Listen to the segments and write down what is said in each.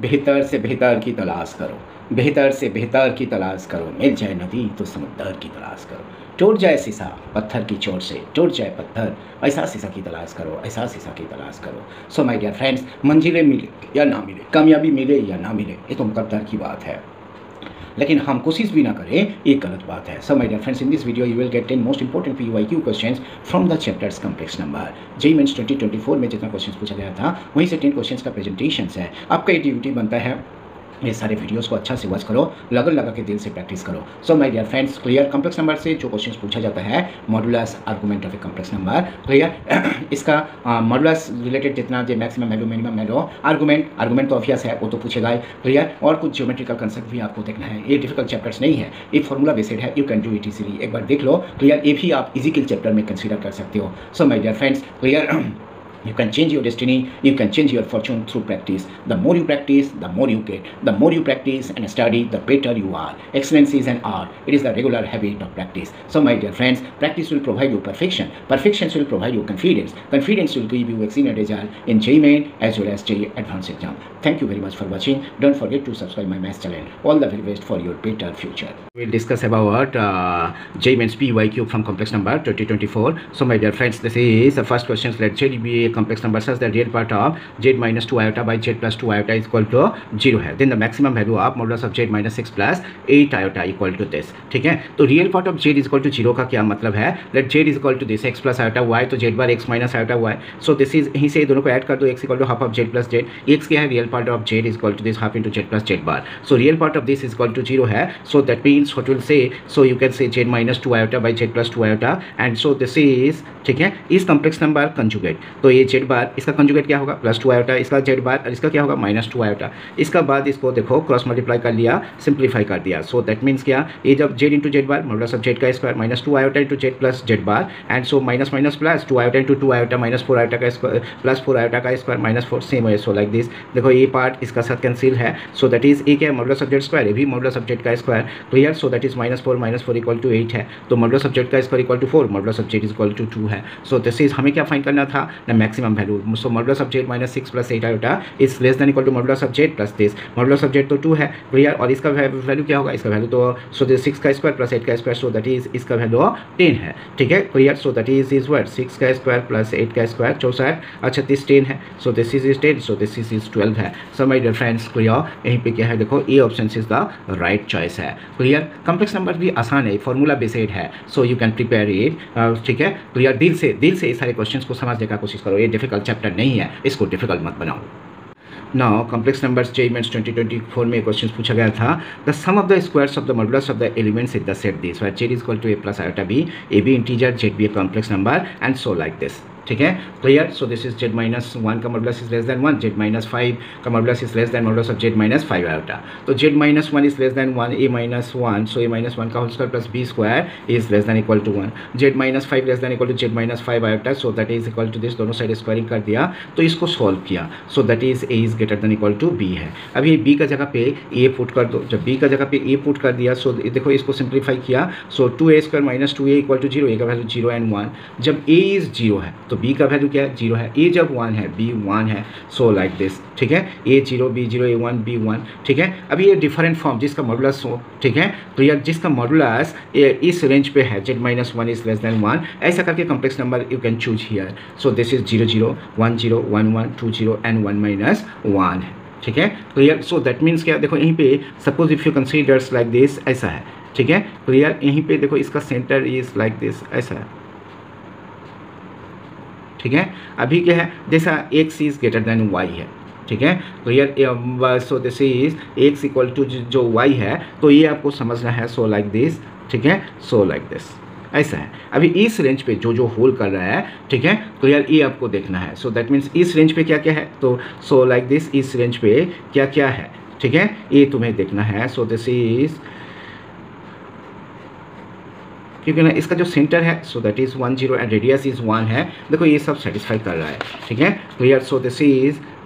बेहतर से बेहतर की तलाश करो, बेहतर से बेहतर की तलाश करो, मिल जाए नदी तो समुद्र की तलाश करो। टूट जाए शीशा पत्थर की चोट से, टूट जाए पत्थर, ऐसा शीशा की तलाश करो, ऐसा शीशा की तलाश करो। सो माय डियर फ्रेंड्स, मंजिलें मिले या ना मिले, कामयाबी मिले या ना मिले, ये तो मुकद्दर की बात है, लेकिन हम कोशिश भी ना करें ये गलत बात है। So my dear friends, in this video you will get 10 most important PYQ questions from the chapters complex number. JEE Mains 2024 में जितना क्वेश्चंस पूछा गया था वहीं से 10 क्वेश्चंस का प्रेजेंटेशंस है। आपका ये ड्यूटी बनता है ये सारे वीडियोस को अच्छा से वॉच करो, लगन लगा के दिल से प्रैक्टिस करो। So my dear friends, clear complex number से जो क्वेश्चंस पूछा जाता है, modulus argument of a complex number, clear इसका मॉडुलस रिलेटेड जितना जो maximum value minimum value, argument तो ऑब्वियस है, वो तो पूछेगा ही, क्लियर। और कुछ ज्योमेट्रिकल कंसेप्ट भी आपको देखना है। ये डिफिकल्ट चैप्टर्स नहीं है, ये फॉर्मूला बेस्ड है, you can do it easily. एक बार देख लो, क्लियर। ये भी आप इजी चैप्टर में कंसीडर कर सकते हो। So my dear friends, clear, you can change your destiny, you can change your fortune through practice. The more you practice, the more you get. The more you practice and study, the better you are. Excellence is an art. It is the regular habit of practice. So my dear friends, practice will provide you perfection. Perfection will provide you confidence. Confidence will give you excellent result in JEE Main as well as JEE Advanced exam. Thank you very much for watching. Don't forget to subscribe my maths channel. All the very best for your better future. We'll discuss about JEE Mains PYQ from complex number 2024. So my dear friends, this is the first question. Let Z be a complex number such that real part of z minus 2 iota by z plus 2 iota is equal to 0 है। Then the maximum value of modulus of z minus 6 plus 8 iota equal to this। ठीक है, तो real part of z is equal to 0 का क्या मतलब है? Let z is equal to this x plus iota y, तो z bar x minus iota y। So this is, यहीं से दोनों को ऐड कर दो, x equal to half of z plus z। x क्या है? Real part of z is equal to this half into z plus z bar। So real part of this is equal to 0 है। So that means what will say, so you can say z minus 2 iota by z plus 2 iota, and so this is, ठीक है, इस complex number conjugate, तो ये z बार, इसका conjugate क्या होगा? Plus 2 iota, इसका z बार, और इसका क्या होगा? Minus 2 iota. इसका बाद इसको देखो क्रॉस मल्टीप्लाई कर लिया, सिंप्लीफाई कर दिया। सो दैट मीन्स क्या, ये जब z into z bar modulus of z का square minus 2 iota into z plus z bar, and so minus minus plus 2 iota into 2 iota minus 4 iota का square plus 4 iota का square minus 4, same है। So like this, देखो ये part इसका साथ cancel है। So that is एक है मॉडुलस ऑफ z स्क्वायर, ये भी मॉडुलस ऑफ z का square, clear. So that is minus 4 equal to 8 है, तो मॉडुलस ऑफ z का square equal to 4, modulus of z is equal to 2 है। सो दिस इज, हमें क्या फाइंड करना था? The maximum value. So modulus of z minus 6 plus 8 iota is less than equal to modulus of z plus this. Modulus of z तो 2 है, clear. और इसका value क्या होगा? इसका वैल्यू तो सो दिस 6 का स्क्वायर प्लस 8 का स्क्वायर, सो दैट इज, इसका वैल्यू 10 है, ठीक है, clear. So that is what, 6 का स्क्वायर प्लस 8 का स्क्वायर 64, अच्छा 10 है। So this is 10, so this is 12 है। So my dear friends, clear, यहीं पे क्या है? देखो A option is the right choice है, क्लियर। कॉम्प्लेक्स नंबर भी आसान है, फॉर्मूला बेस्ड है, so you can prepare it, ठीक है, क्लियर। दिल से ये सारे क्वेश्चंस को समझने का कोशिश करो। ये डिफिकल्ट चैप्टर नहीं है, इसको डिफिकल्ट मत बनाओ। Now complex numbers JEE Mains 2024 में क्वेश्चन पूछा गया था, the sum of the squares of the modulus of the elements in the set this, where z is equal to a plus iota b, a b integer, z भी a complex number, and so like this, ठीक है, clear. So this is z minus 1 का मॉडुलस is less than 1, z minus 5 का मॉडुलस is less than modulus of z minus 5 iota, तो z minus 1 is less than 1, a minus 1, so a minus 1 का whole square plus b square is less than equal to 1, z minus 5 less than equal to z minus 5 iota, so that is equal to this, दोनों side squaring कर दिया, तो इसको solve किया। So that is a is greater than equal to b है। अब ये b का जगह पे a पुट कर दो, जब b का जगह पे a पुट कर दिया, सो देखो इसको सिंप्लीफाई किया, so 2a square minus 2a equal to 0, a का वैल्यू 0 एंड 1, जब a इज 0 है तो b का वैल्यू क्या है? 0 है। a जब 1 है, b 1 है, सो लाइक दिस, ठीक है, a 0 b 0 a 1 b 1, ठीक है। अभी ये डिफरेंट फॉर्म जिसका मॉडुलस हो, ठीक है, तो यार जिसका मॉडुलस इस रेंज पे है, z minus 1 is less than 1, ऐसा करके complex number you can choose here. So this is 0 0 1 0 1 1 2 0 and 1 minus 1 है, ठीक है, क्लियर। सो दैट मीन्स क्या, देखो यहीं पे suppose if you considers like this, ऐसा है, ठीक है, क्लियर। यहीं पे देखो इसका सेंटर इज लाइक दिस, ऐसा है, ठीक है। अभी क्या है, जैसा x is greater than y है, ठीक है, clear. So this is x equal to जो y है, तो ये आपको समझना है। सो लाइक दिस, ठीक है, सो लाइक दिस, ऐसा है। अभी इस रेंज पे जो होल कर रहा है, ठीक है, क्लियर, ये आपको देखना है। सो दैट मीन्स इस रेंज पे क्या क्या है, तो सो लाइक दिस, इस रेंज पे क्या क्या है, ठीक है, ये तुम्हें देखना है। सो दिस इज, क्योंकि ना इसका जो सेंटर है, so that is 1 0 and radius is 1 है, देखो ये सब सेटिस्फाई कर रहा है, ठीक है, क्लियर। सो दिस इज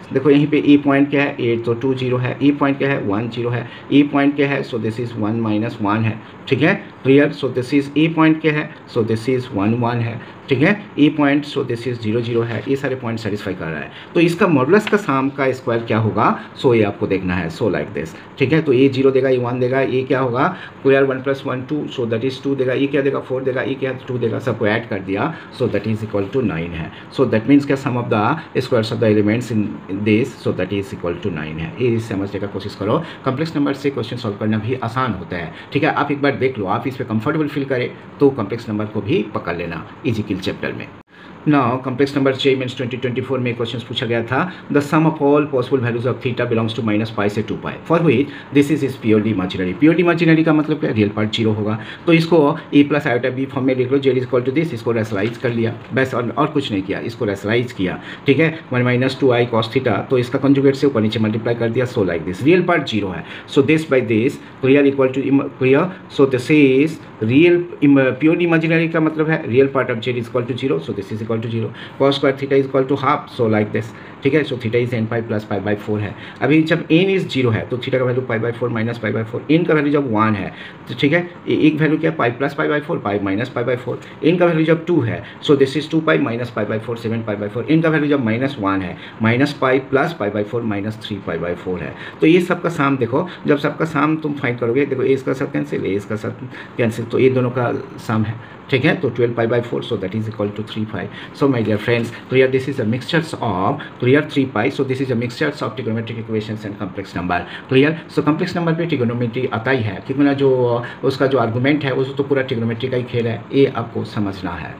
देखो यहीं पे ई पॉइंट क्या है, ए तो 2 0 है, ई पॉइंट क्या है 1 0 है, ई पॉइंट क्या है, सो दिस इज़ 1 - 1 है, ठीक है clear. So this is E point क्या है, सो दिस इज़ 1 1 है, ठीक है। E point so this is 0 0 है, ये सारे पॉइंट सेटिस्फाई कर रहा है। तो इसका मॉडुलस का सम का स्क्वायर क्या होगा, सो ये आपको देखना है, सो लाइक दिस, ठीक है। तो ये 0 देगा, ये 1 देगा, ये क्या होगा स्क्वायर 1 + 1 2, सो दैट इज़ 2 देगा, ये क्या देगा 4 देगा, ये क्या 2 देगा, सबको ऐड कर दिया, so that is equal to 9 है। सो दैट मीन्स क्या sum of the squares of the elements in this, so that is equal to 9 है। ये समझने का कोशिश करो, कॉम्प्लेक्स नंबर से क्वेश्चन सॉल्व करना भी आसान होता है, ठीक है। आप एक बार देख लो, आप इस पर कंफर्टेबल फील करें तो कॉम्प्लेक्स नंबर को भी पकड़ लेना इजीकिल चैप्टर में। नाउ कॉम्प्लेक्स नंबर JEE 2024 में क्वेश्चन पूछा गया था, the sum of all possible values of theta belongs to -π से 2π for which this is purely imaginary. Purely imaginary का मतलब क्या, रियल पार्ट 0 होगा, तो इसको a + i b फॉर्म में लिख लो, z = दिस, इसको रेशनलाइज कर लिया बस, और कुछ नहीं किया, इसको रेशनलाइज किया, ठीक है। 1 - 2i cos थीटा, तो इसका कंजुगेट से ऊपर नीचे मल्टीप्लाई कर दिया, so like this, real part 0 है, so this by this clear equal to clear, so this is real purely imaginary का मतलब है real part of z = 0, so this is equal to 0, cos square theta is equal to half, so like this, ठीक है। So theta is n π + π/4 है। अभी जब n is 0 है तो थीटा का वैल्यू π/4 - π/4, n का वैल्यू जब 1 है तो ठीक है, एक वैल्यू क्या π + π/4, π - π/4, n का वैल्यू जब 2 है, सो दिस इज 2π - π/4 7 π/4, n का वैल्यू जब -1 है, -π + π/4 -3π/4 है। तो ये सबका साम देखो, जब सबका साम तुम फाइंड करोगे, देखो ए इसका सब कैंसिल, ए इसका सब कैंसिल, तो ये दोनों का साम है, ठीक है। तो 12 π/4, so that is equal to 3π। So my dear friends, clear this is a mixtures of clear 3π, so this is a mixtures of trigonometric equations and complex number, clear. So complex number पे trigonometry आता ही है, क्योंकि ना जो उसका जो argument है वो तो पूरा ट्रिगोनोमेट्री का ही खेल है, ये आपको समझना है।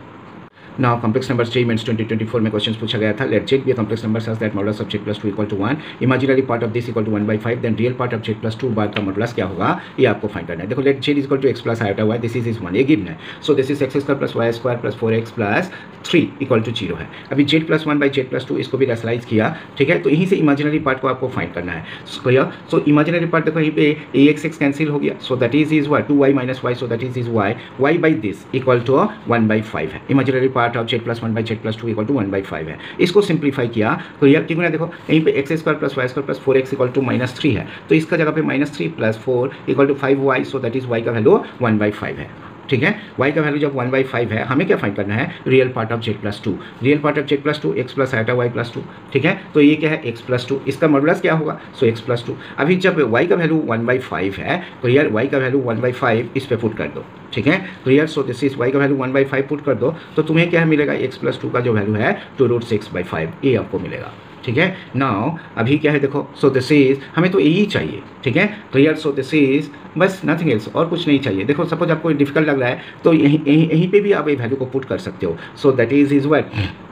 नाउ कॉम्प्लेक्स नंबर JEE 2024 में क्वेश्चन पूछा गया था, let z be complex number such that modulus of z + 2 = 1, imaginary part of this = 1/5, then real part of z + 2 bar का मॉडुलस क्या होगा, ये आपको फाइंड करना है। देखो let z = x + i y, this is 1, ये गिवन है, so this is x² + y² + 4x + 3 = 0 है। अभी z + 1/z + 2 इसको भी रेशनलाइज किया, ठीक है। तो यहीं से इमेजिनरी पार्ट को आपको फाइंड करना है, क्लियर। सो इमेजिनरी पार्ट देखो यहीं पे x कैंसिल हो गया, so that is what 2y - y, so that is y by this = 1/5 है। Imaginary part of z + 1/z + 2 = 1/5 है। इसको सिंप्लीफाई किया, क्लियर, क्योंकि ना देखो यहीं पे x² + y² + 4x = -3 है, तो इसका जगह पे -3 + 4 = 5y, so that is y का वैल्यू 1/5 है, ठीक है। y का वैल्यू जब 1/5 है, हमें क्या फाइंड करना है, real part of z + 2, real part of z + 2 x + i y + 2, ठीक है। तो ये क्या है x + 2, इसका मॉडुलस क्या होगा, सो x + 2। अभी जब y का वैल्यू 1/5 है, तो यार y का वैल्यू 1/5 इस पे पुट कर दो, ठीक है clear. So this is y का वैल्यू 1/5 पुट कर दो, तो तुम्हें क्या मिलेगा, x + 2 का जो वैल्यू है 2√6/5, ये आपको मिलेगा, ठीक है। नाउ अभी क्या है देखो, सो दिस इज, हमें तो यही चाहिए, ठीक है क्लियर। सो दिस इज बस नथिंग एल्स, और कुछ नहीं चाहिए। देखो सपोज आपको डिफिकल्ट लग रहा है तो यहीं पे भी आप ये वैल्यू को पुट कर सकते हो, सो दैट इज व्हाट,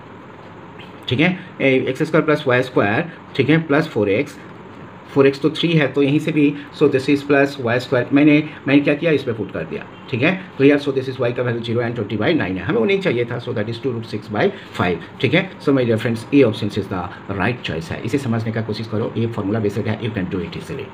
ठीक है, x² + y², ठीक है, प्लस 4x तो 3 है, तो यहीं से भी, सो दिस इज +y², मैंने क्या किया, इस पर पुट कर दिया, ठीक है clear. So this is y का वैल्यू 0 and 20/9 है, हमें वो नहीं चाहिए था, सो दैट इज 2√6/5, ठीक है। So my dear friends, A option is the right choice है, इसे समझने का कोशिश करो, ये फॉर्मूला बेस्ड है, you can do it easily.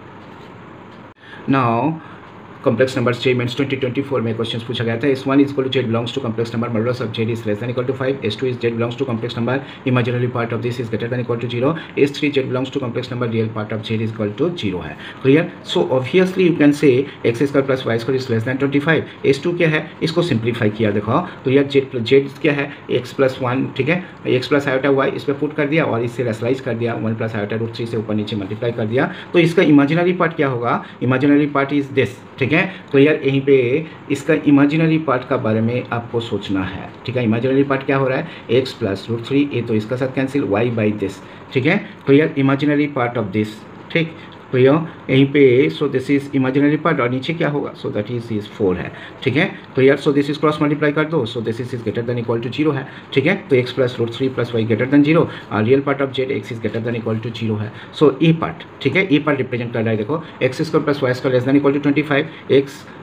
Now complex number JEE 2024 में क्वेश्चन पूछा गया था, S1 = z belongs to complex number, modulus of z is less than equal to 5, S2 is z belongs to complex number, imaginary part of this is greater than equal to 0, S3 z belongs to complex number, real part of z is equal to 0 है, clear. So obviously you can say x² + y² is less than 25, S2 क्या है, इसको simplify किया, देखो तो यार z क्या है, x + 1, ठीक है, x + i y इस पर पुट कर दिया और इससे रेशनलाइज कर दिया, 1 + i√3 से ऊपर नीचे मल्टीप्लाई कर दिया, तो इसका इमेजिनरी पार्ट क्या होगा, इमेजिनरी पार्ट इज दिस, ठीक है क्लियर। यहीं पे इसका इमेजिनरी पार्ट का बारे में आपको सोचना है, ठीक है। इमेजिनरी पार्ट क्या हो रहा है, x + √3, ये तो इसका साथ कैंसिल, y by दिस, ठीक है clear. Imaginary part of this, ठीक क्लियर, यहीं पे so this is imaginary part, और नीचे क्या होगा, सो दैट इज 4 है, ठीक है clear. So this is cross multiply कर दो, so this is greater than equal to 0 है, ठीक है। तो x + √3 + y ग्रेटर देन 0, और real part of z x is greater than equal to 0 है। सो ये पार्ट, ठीक है, ये पार्ट रिप्रेजेंट कर रहा है, देखो x² + y² less than equal to 25, x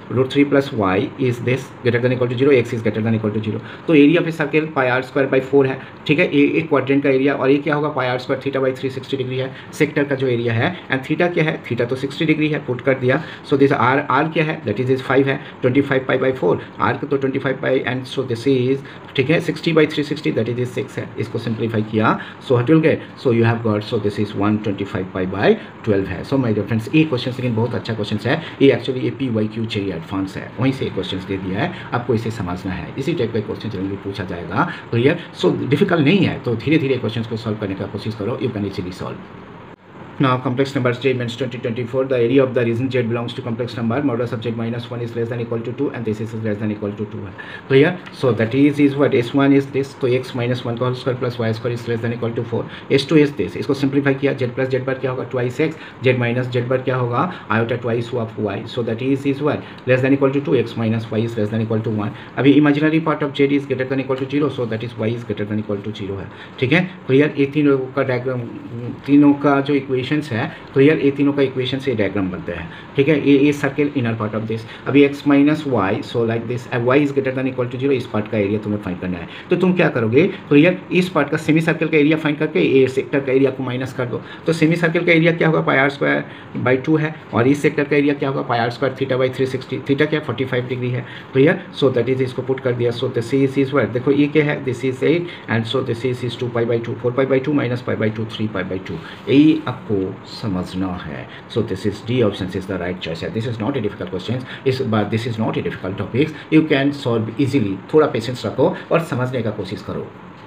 √3 + y is this greater than equal to 0, x is greater than equal to 0। तो area of a circle πr²/4 है, ठीक है, एक क्वाड्रेंट का एरिया, और ये क्या होगा πr² θ/360 डिग्री है सेक्टर का जो एरिया है, एंड थीटा क्या है, थीटा तो 60 डिग्री है, पुट कर दिया। सो दिस r क्या है, दैट इज 5 है, 25π/4, r तो 25π, एंड सो दिस इज, ठीक है, 60/360 दैट इज 6 है, इसको सिंप्लीफाई किया, so what will get, so you have got, so this is 125π/12 है। सो माय डियर फ्रेंड्स, ये क्वेश्चन लेकिन बहुत अच्छा क्वेश्चन है, ये एक्चुअली ये PYQ चाहिए एडवांस है, वहीं से क्वेश्चन दे दिया है, आपको इसे समझना है, इसी टाइप का क्वेश्चन जनरली पूछा जाएगा, क्लियर। सो डिफिकल्ट नहीं है, तो धीरे धीरे क्वेश्चन को सॉल्व करने का कोशिश करो, you can easily solve. Now complex number statements 2024, the area of the region Z belongs to complex number, modulus of Z minus 1 is less than equal to 2 and this is less than equal to 2 है, clear। So that is what S1 is this, तो x minus 1 का whole square plus y square is less than equal to 4, S2 is this, इसको simplify किया, Z plus Z bar क्या होगा twice x, Z minus Z bar क्या होगा iota twice of y, so that is what less than equal to 2, x minus y is less than equal to 1। अभी imaginary part of Z is greater than equal to 0, so that is y is greater than equal to 0 है, ठीक है, clear। ये तीनों का diagram, तीनों का जो इक्वेशंस है, तो ये तीनों का इक्वेशन से डायग्राम बनते हैं, ठीक है। ये circle inner part of this, अभी x minus y, so like this, y is greater than equal to 0, इस पार्ट का एरिया तुम्हें फाइंड करना है। तो तुम क्या करोगे, तो यार इस पार्ट का सेमी सर्कल का एरिया फाइंड करके ये सेक्टर का एरिया को माइनस कर दो, तो सेमी सर्कल का एरिया क्या होगा πr²/2 है, और इस सेक्टर का एरिया क्या होगा πr² θ/360, थीटा क्या 45 डिग्री है, क्लियर। सो दैट इज, इसको पुट कर दिया, सो दिस इज व्हाट, देखो ये क्या है, this is 8 and so this is 2π/2, 4π/2 minus π/2 3π/2, यही आपको समझना है। So this is D option is the right choice है। This is not a difficult question, but this is not a difficult topic, you can solve easily, थोड़ा patience रखो और समझने का कोशिश करो।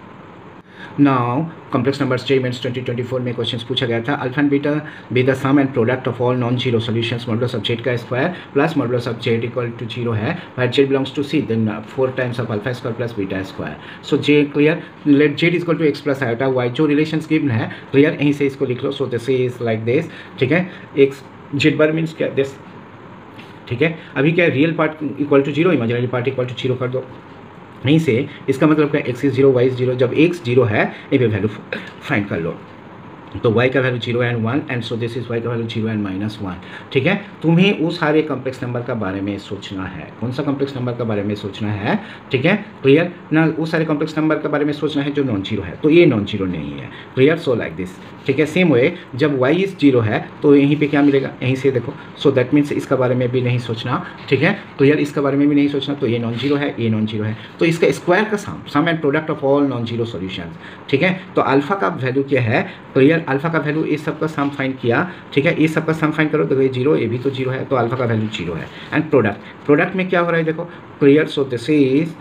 नाउ कॉम्प्लेक्स नंबर स्टेटमेंट्स 2024 में question पूछा गया था, alpha and beta be the sum and product of all non zero solutions modulus of z का square plus modulus of z equal to 0 है, where z belongs to c, then 4 times of alpha square plus beta square. So z clear, let z equal to x plus iota y, जो relations given है clear, यहीं से इसको लिख लो। So this is like this, ठीक है, x z bar means क्या दिस, ठीक है। अभी क्या real part equal to 0, imaginary part equal to 0 कर दो, नहीं से इसका मतलब क्या, x इज 0 y इज 0, जब x 0 है ये पे वैल्यू फाइंड कर लो, तो y का value 0 and 1 and so this is y का वैल्यू 0 एंड -1, ठीक है। तुम्हें उस सारे कॉम्प्लेक्स नंबर का बारे में सोचना है, कौन सा कॉम्प्लेक्स नंबर का बारे में सोचना है, ठीक है, क्लियर ना, उस सारे कॉम्प्लेक्स नंबर के बारे में सोचना है जो नॉन जीरो है, तो ये नॉन जीरो नहीं है, क्लियर। सो लाइक दिस, ठीक है। सेम वे जब y इज 0 है तो यहीं पे क्या मिलेगा, यहीं से देखो, सो दैट मीन्स इसका बारे में भी नहीं सोचना, ठीक है, क्लियर, इसका बारे में भी नहीं सोचना, तो ये नॉन जीरो है, ये नॉन जीरो है, तो इसका स्क्वायर का sum and product of all non zero solutions, ठीक है। तो अल्फा का वैल्यू क्या है, क्लियर, अल्फा का वैल्यू इस सब का सम फाइंड किया, ठीक है, इस सब का सम फाइंड करो, देखो ये 0, ये भी तो 0 है, तो अल्फा का वैल्यू 0 है, एंड प्रोडक्ट में क्या हो रहा है देखो, क्लियर। सो दिस इज,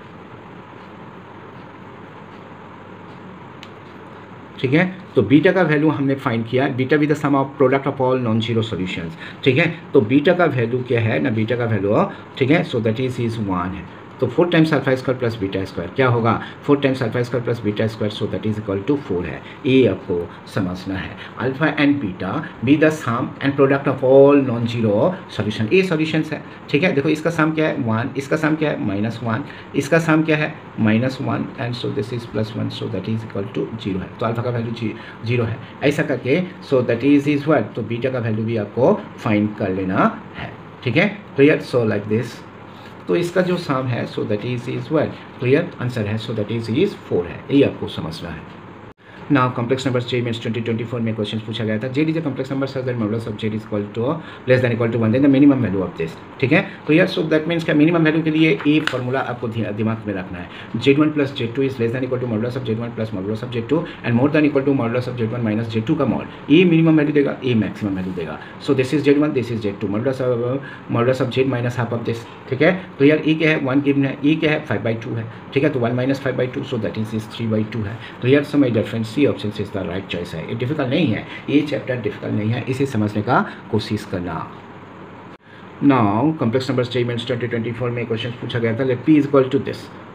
ठीक है, तो बीटा का वैल्यू हमने फाइंड किया, beta with the sum of product of all non zero solutions, ठीक है। तो बीटा का वैल्यू क्या है ना, बीटा का वैल्यू, ठीक है, सो दैट इज 1 है, तो 4 times alpha square plus beta square क्या होगा, 4 times alpha square plus beta square, so that is equal to 4 है, ये आपको समझना है। Alpha and beta be the sum and product of all non zero solution, ये सॉल्यूशंस है, ठीक है। देखो इसका सम क्या है 1, इसका सम क्या है -1, इसका सम क्या है -1 and so this is +1, so that is equal to 0 है, तो अल्फा का वैल्यू 0 है, ऐसा करके सो दैट इज व्हाट, तो बीटा का वैल्यू भी आपको फाइंड कर लेना है, ठीक है, क्लियर। सो लाइक दिस, तो इसका जो सम है so that is what, clear, answer है, सो दैट इज 4 है, यही आपको समझना है। नाउ कॉम्प्लेक्स नंबर स्टेटमेंट्स 2024 में क्वेश्चन पूछा गया था, z is a complex number such that modulus of z is equal to less than equal to 1, then the minimum value of this, ठीक है, क्लियर। सो दैट मीन्स क्या, minimum value के लिए ये फॉर्मूला आपको दिमाग में रखना है, z1 plus z2 is less than equal to modulus of z1 plus modulus of z2 and more than equal to modulus of z1 minus z2 का मॉड, ये मिनिमम वैल्यू देगा, ये मैक्सिमम वैल्यू देगा। So this is z1, this is z2, modulus of z minus half of this, ठीक है, clear. ये क्या है 1 गिवन है, ये क्या है 5/2 है, ठीक है, तो 1 माइनस 5/2, सो दैट इज 3/2 है, clear. So my dear friends, c option is the right choice है, ये डिफिकल्ट नहीं है, ये चैप्टर डिफिकल्ट नहीं है, इसे समझने का कोशिश करना। नाउ कॉम्प्लेक्स नंबर स्टेटमेंट्स 2024 में क्वेश्चन पूछा गया था, let p is equal to this,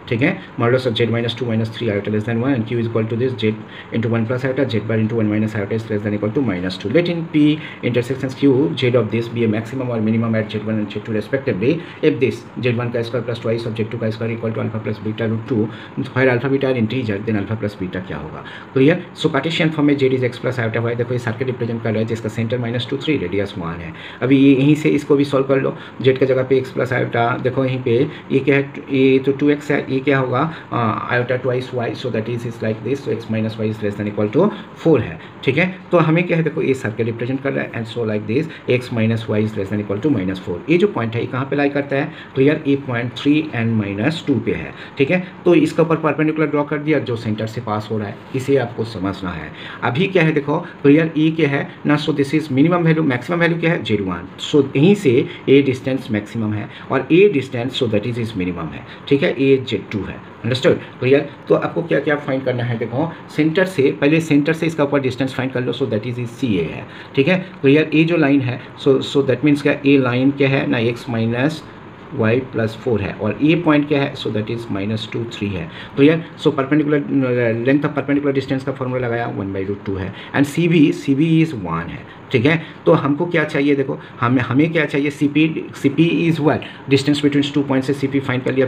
ठीक है। Modulus of z minus 2 minus 3 iota less than 1 and q is equal to this z into 1 plus iota z bar into 1 minus iota is less than equal to -2। Let in p intersections q z of this be a maximum और minimum at z 1 and z 2 respectively if this z 1 का square plus twice of z 2 का square equal to alpha plus beta root 2 where alpha beta are integer then alpha plus beta क्या होगा। Clear. So Cartesian form में z is x plus iota y. देखो ये circle represent कर रहा है जिसका सेंटर -2 3 रेडियस 1 है। अभी ये यहीं से इसको भी सॉल्व कर लो। जेड की जगह पे एक्स प्लस आयोटा, देखो यहीं पे ये क्या है, ये तो 2x है, ये क्या होगा iota twice y, so that is like this, so x minus y is less than equal to 4 है। ठीक है, तो हमें क्या है, देखो ये सर्कल रिप्रेजेंट कर रहा है and so like this x minus y is less than equal to -4। ये जो पॉइंट है ये कहाँ पे लाई करता है, क्लियर, ये पॉइंट 3 एंड -2 पे है। ठीक है, तो इसके ऊपर परपेंडिकुलर ड्रॉ कर दिया जो सेंटर से पास हो रहा है, इसे आपको समझना है। अभी क्या है, देखो क्लियर, ये क्या है ना, so this is minimum value, maximum value क्या है Z1, सो यहीं से ए डिस्टेंस मैक्सिमम है और a distance so that is minimum है। ठीक है, ए Z2 है, अंडरस्टूड, क्लियर। तो आपको क्या क्या फाइंड करना है, देखो सेंटर से, पहले सेंटर से इसका ऊपर डिस्टेंस फाइंड कर लो, सो दैट इज CA है। ठीक है, क्लियर, ए जो लाइन है, सो दैट मीन्स क्या, ए लाइन क्या है ना, एक्स माइनस y प्लस 4 है और ये पॉइंट क्या है, सो दैट इज -2 3 है। तो यार so perpendicular length of perpendicular distance का फॉर्मूला लगाया 1/√2 है एंड सी बी इज 1 है। ठीक है, तो हमको क्या चाहिए, देखो हमें क्या चाहिए, c p is what, distance between 2 point से सी पी फाइंड कर लिया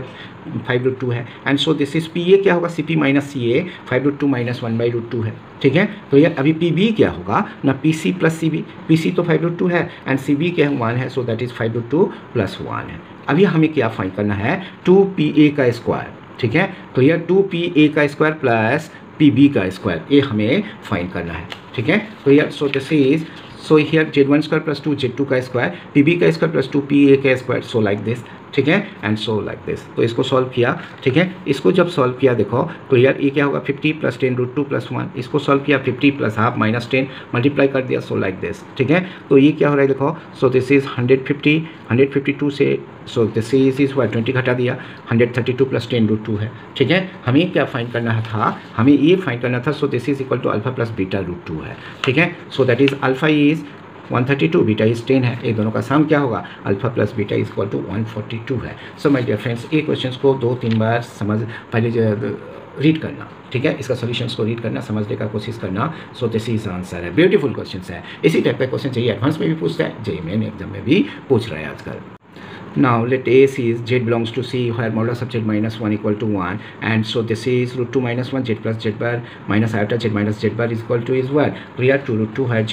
5√2 है and so this is p a क्या होगा, c p minus c a 5√2 माइनस 1/√2 है। ठीक है, तो यार अभी पी बी क्या होगा ना, p c plus c b, p c तो 5√2 है एंड सी बी क्या है 1 है, सो दैट इज 5√2 प्लस 1 है। अभी हमें क्या फाइंड करना है, 2PA का स्क्वायर। ठीक है, तो यह 2PA का स्क्वायर प्लस PB का स्क्वायर, ये हमें फाइंड करना है। ठीक है, तो यह so this is, so here Z1 square plus 2 Z2 का स्क्वायर, PB का स्क्वायर प्लस 2PA का स्क्वायर, सो लाइक दिस। ठीक है, एंड सो लाइक दिस, तो इसको सॉल्व किया। ठीक है, इसको जब सॉल्व किया, देखो तो यार ये क्या होगा, 50 प्लस 10√2 प्लस 1, इसको सॉल्व किया 50 प्लस हाफ माइनस 10 मल्टीप्लाई कर दिया, सो लाइक दिस। ठीक है, तो ये क्या हो रहा है, देखो सो दिस इज 152 से, सो दिस इज 20 घटा दिया, 132 प्लस 10√2 है। ठीक है, हमें क्या फाइंड करना था, हमें ये फाइंड करना था, so this is equal to alpha plus beta √2 है। ठीक है, so that is alpha is 132, beta is 10 है, ये दोनों का सम क्या होगा, alpha plus beta is equal to 142 है। सो माय डियर फ्रेंड्स, ये क्वेश्चंस को 2-3 बार समझ पहले रीड करना। ठीक है, इसका सॉल्यूशंस को रीड करना, समझने का कोशिश करना, सो दिस इज आंसर है। ब्यूटीफुल क्वेश्चंस है, इसी टाइप का क्वेश्चन चाहिए, एडवांस में भी पूछता है, जेईई मेन एग्जाम में भी पूछ रहा है आजकल। Now let A is Z belongs to C where modulus of Z minus 1 equal to 1 and so this is √2 minus 1 Z plus Z bar minus iota Z minus Z bar is equal to is what, clear, to √2 where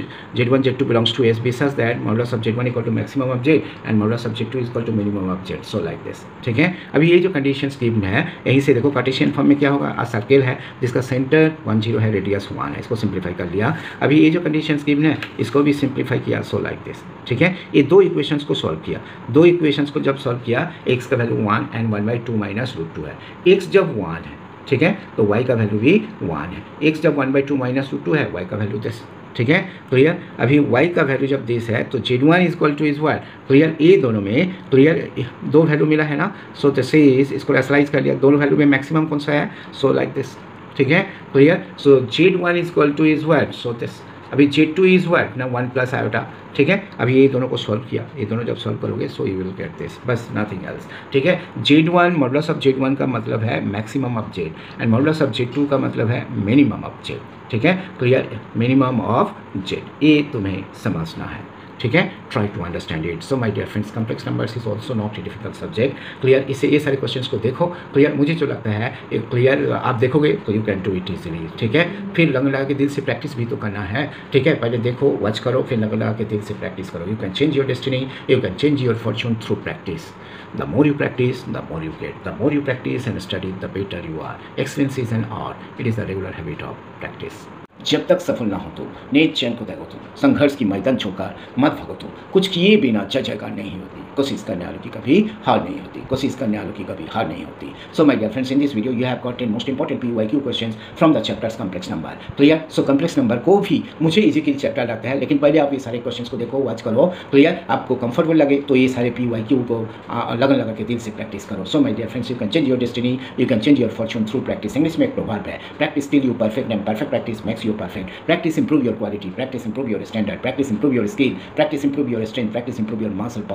Z1 Z2 belongs to SB such that modulus of Z1 equal to maximum of Z and modulus of Z2 is equal to minimum of Z, so like this। ठीक है, अभी ये जो condition given है, यहीं से देखो Cartesian form में क्या होगा, सर्किल है जिसका सेंटर 1 0 है, रेडियस 1 है, इसको सिंप्लीफाई कर लिया। अभी ये जो कंडीशन गिवन है इसको भी सिंप्लीफाई किया, सो लाइक दिस। ठीक है, ये दो इक्वेशंस को सॉल्व किया, दो इक्वेशंस को जब सॉल्व किया, x का वैल्यू 1 एंड 1/2 माइनस √2 है। x जब 1 है, ठीक है, तो y का वैल्यू भी 1 है। x जब 1/2 माइनस √2 है, y का वैल्यू दिस। ठीक है, क्लियर। अभी y का वैल्यू जब दिस है तो Z1 is equal to is what, clear, ये दोनों में क्लियर दो वैल्यू मिला है ना, सो दिस इज, इसको रैशनलाइज कर लिया, दोनों वैल्यू में मैक्सिमम कौन सा है, सो लाइक दिस। ठीक है, clear, so Z1 is equal to is what, so this. अभी Z2 इज व्हाट ना 1 प्लस आयोटा। ठीक है, अभी ये दोनों को सॉल्व किया, ये दोनों जब सॉल्व करोगे so you will get this, बस नथिंग एल्स। ठीक है, Z1 मॉडुलस ऑफ Z1 का मतलब है maximum of Z and modulus of Z2 का मतलब है मिनिमम ऑफ Z। ठीक है, तो यार मिनिमम ऑफ Z, ये तुम्हें समझना है। ठीक है, try to understand it. So my dear friends, complex numbers is also not a difficult subject, clear. इससे ये सारे क्वेश्चंस को देखो, क्लियर, मुझे जो लगता है क्लियर आप देखोगे तो you can do it easily. ठीक है, फिर लग लगा के दिल से प्रैक्टिस भी तो करना है। ठीक है, पहले देखो, वॉच करो, फिर लग लगा के दिल से प्रैक्टिस करो। You can change your destiny, you can change your fortune through practice. The more you practice, the more you get. The more you practice and study, the better you are. Excellence is an art. It is the regular habit of practice. जब तक सफल ना हो तो नेक चैन को त्यागो तो, संघर्ष की मैदान छोड़कर मत भागो तो, कुछ किए बिना जय जयकार नहीं होती, कोशिश करने वालों की कभी हार नहीं होती, कोशिश करने वालों की कभी हार नहीं होती। So my dear friends, in this video you have got 10 most important PYQ questions from the chapters complex number. Clear, so complex number को भी मुझे इजी की चैप्टर लगता है, लेकिन पहले आप ये सारे क्वेश्चंस को देखो, वॉच करो, क्लियर, आपको कंफर्टेबल लगे तो ये सारे PYQ को लगन लगा के दिल से प्रैक्टिस करो। So my dear friends, you can change your destiny, you can change your fortune through practice. English में एक प्रोवर्ब है, practice till you perfect and perfect practice makes you perfect. Practice improve your quality, practice improve your standard, practice improve your skill, practice improve your strength, practice improve your muscle power in the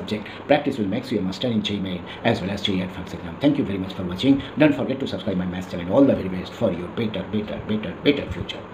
subject. Practice will make you a master in JEE Main as well as JEE Advanced exam. Thank you very much for watching. Don't forget to subscribe my maths channel. All the very best for your better future.